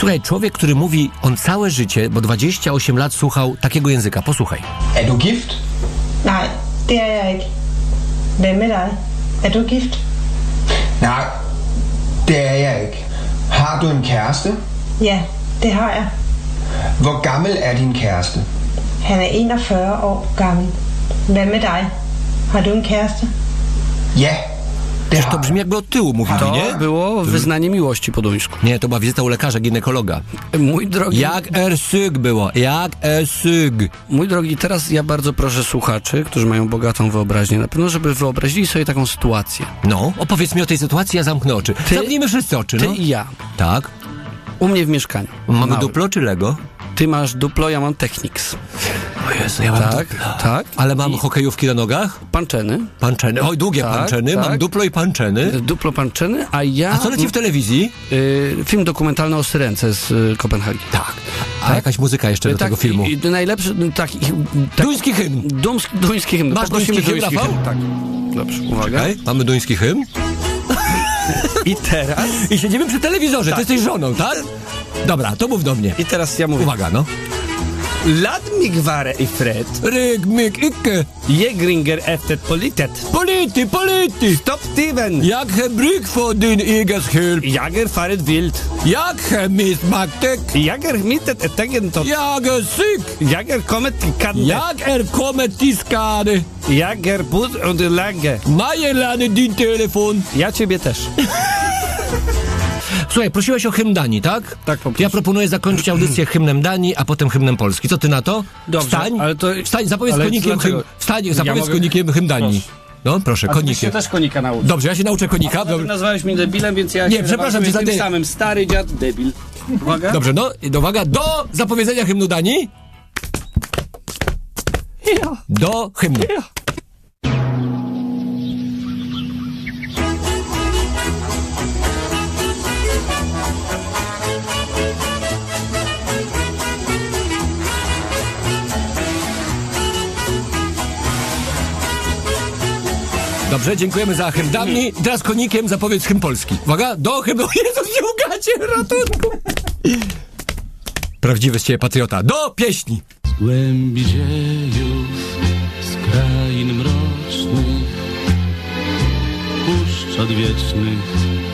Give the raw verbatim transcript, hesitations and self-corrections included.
Słuchaj, człowiek, który mówi, on całe życie, bo dwadzieścia osiem lat słuchał takiego języka. Posłuchaj. Er du gift? Nej, det er jeg ikke. Hvad med dig? Er du gift? Nej, det er jeg ikke. Har du en kæreste? Ja, det har jeg. Hvor gammel er din kæreste? Han er enogfyrre år gammel. Hvad med dig? Har du en kæreste? Ja, det Przecież to har brzmi, jakby od tyłu mówili, To nie? było wyznanie miłości po duńsku. Nie, to była wizyta u lekarza, ginekologa. Mój drogi, Jak er syg było, jak er syg. mój drogi, teraz ja bardzo proszę słuchaczy, którzy mają bogatą wyobraźnię, na pewno, żeby wyobrazili sobie taką sytuację. No, opowiedz mi o tej sytuacji, ja zamknę oczy. Ty- Zamknijmy wszyscy oczy, Ty no. i ja. Tak. U mnie w mieszkaniu. Mamy Małym. duplo czy Lego? Ty masz duplo, ja mam Technics. O Jezu, ja mam Tak, duplo. tak. Ale mam I hokejówki na nogach? panczeny. Panczeny. Oj, długie Tak, panczeny. tak. Mam duplo i panczeny. Duplo panczeny, a ja... A co leci w telewizji? y, film dokumentalny o Syrence z y, Kopenhagi. Tak. A jakaś muzyka jeszcze do tak, tego filmu? I, i najlepszy, tak, i, tak... Duński hymn. Dumsk, duński hymn. Masz Poprosimy duński hymn, Rafał? Tak. Dobrze, uwaga. Okej, mamy duński hymn. I teraz... I siedzimy przy telewizorze. Ty jesteś żoną, tak? Dobra, to mów do mnie. I teraz ja mówię. Uwaga, no. Lad mig vare i fred. Ryk, myk, ikke. Jägringer efter politet. Polity, polity. Stop Steven. Jak he bryk för din eges help. Jager faret wild. Jak he mismaktek. Jager mittet ett tegentot. Jag är syk. Jager kommet till kanten. Jak er kommit till skade. Jager bud under lagge. Majelany din telefon. Ja ciebie też. Słuchaj, prosiłeś o hymn Danii, tak? Tak, poproszę. Ja proponuję zakończyć audycję hymnem Danii, a potem hymnem Polski. Co ty na to? Dobrze, Wstań, ale to- wstań, zapowiedz ale konikiem dlaczego? hymn. Wstań, Ja zapowiedz mogę- konikiem hymn Danii. No, proszę, A ty się konikiem. też konika nauczy. Dobrze, ja się nauczę konika. Ty Dobrze, nazwałeś mnie debilem, więc ja Nie, się przepraszam cię za tym ty- samym. Stary dziad, debil. Uwaga. Dobrze, no, i uwaga, do zapowiedzenia hymnu Danii. Do hymnu. Dobrze, dziękujemy za hymn Danii. I teraz konikiem zapowiedz hymn Polski. Uwaga, do hymnu. Jezus, nie ugacie, ratunku. Prawdziwy z ciebie patriota. Do pieśni. Z głębi dziejów, z krain mrocznych, puszcz odwiecznych